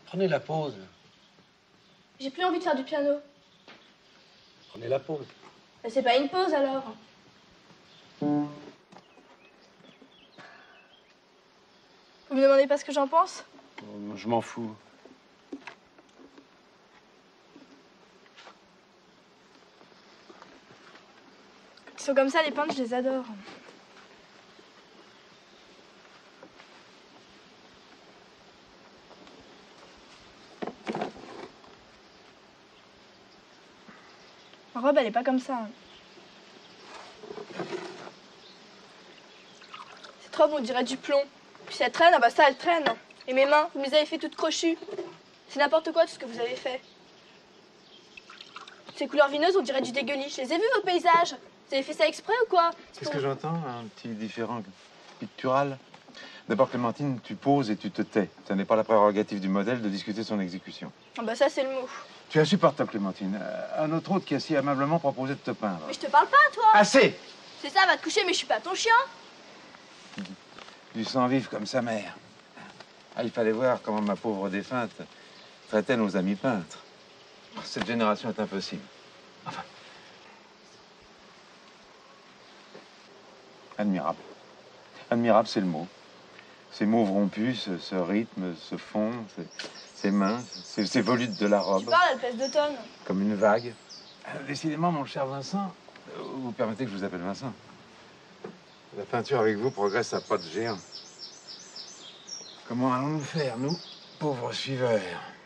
Prenez la pause. J'ai plus envie de faire du piano. Prenez la pause. Mais c'est pas une pause alors. Vous me demandez pas ce que j'en pense? Oh, je m'en fous. Ils sont comme ça, les peintres, je les adore. Ma robe, elle est pas comme ça. Cette robe, on dirait du plomb. Puis ça traîne, ah bah ça, elle traîne. Et mes mains, vous me les avez fait toutes crochues. C'est n'importe quoi tout ce que vous avez fait. Ces couleurs vineuses, on dirait du dégueulis. Je les ai vus, vos paysages. Vous avez fait ça exprès ou quoi? Qu'est-ce que j'entends? Un petit différent pictural? D'abord, Clémentine, tu poses et tu te tais. Ce n'est pas la prérogative du modèle de discuter son exécution. Ah bah ça, c'est le mot. Tu es insupportable, Clémentine. Un autre hôte qui a si aimablement proposé de te peindre. Mais je te parle pas, toi. Assez! C'est ça, va te coucher, mais je suis pas ton chien. Du sang vif comme sa mère. Ah, il fallait voir comment ma pauvre défunte traitait nos amis peintres. Cette génération est impossible. Enfin. Admirable. Admirable, c'est le mot. Ces mauves rompus, ce rythme, ce fond, ces mains, ces volutes de la robe. Tu parles, elle pèse 2 tonnes. Comme une vague. Décidément, mon cher Vincent, vous permettez que je vous appelle Vincent? La peinture avec vous progresse à pas de géant. Comment allons-nous faire, nous, pauvres suiveurs?